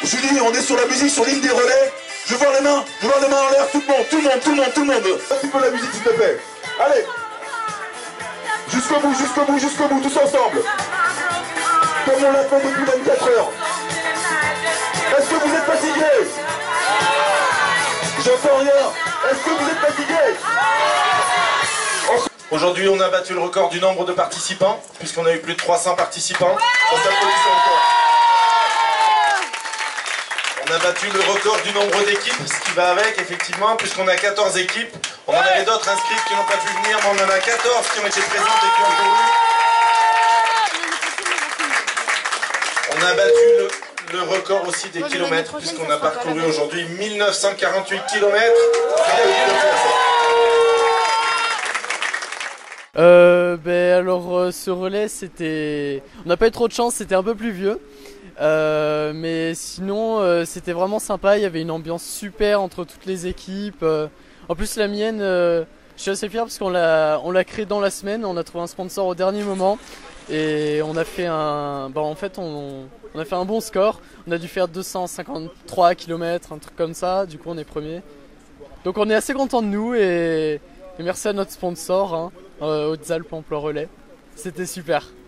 Julie, on est sur la musique, sur l'île des relais. Je veux voir les mains en l'air, tout le monde. Un petit peu la musique s'il te plaît. Allez. Jusqu'au bout, tous ensemble. Comme on l'a fait depuis 24 heures. Est-ce que vous êtes fatigués? J'entends rien. Est-ce que vous êtes fatigués? Aujourd'hui, on a battu le record du nombre de participants, puisqu'on a eu plus de 300 participants. On s'applaudit encore. On a battu le record du nombre d'équipes, ce qui va avec, effectivement, puisqu'on a 14 équipes. On en avait d'autres inscrites qui n'ont pas pu venir, mais on en a 14 qui ont été présentes et qui ont couru. On a battu le record aussi des kilomètres, puisqu'on a parcouru aujourd'hui 1948 kilomètres. Ce relais, c'était... On n'a pas eu trop de chance, c'était un peu plus vieux. Mais sinon, c'était vraiment sympa, il y avait une ambiance super entre toutes les équipes. En plus, la mienne, je suis assez fier parce qu'on l'a créée dans la semaine, on a trouvé un sponsor au dernier moment. Et on a fait on a fait un bon score. On a dû faire 253 km, un truc comme ça, du coup on est premier. Donc on est assez content de nous et merci à notre sponsor, Hautes-Alpes Emploi Relais. C'était super.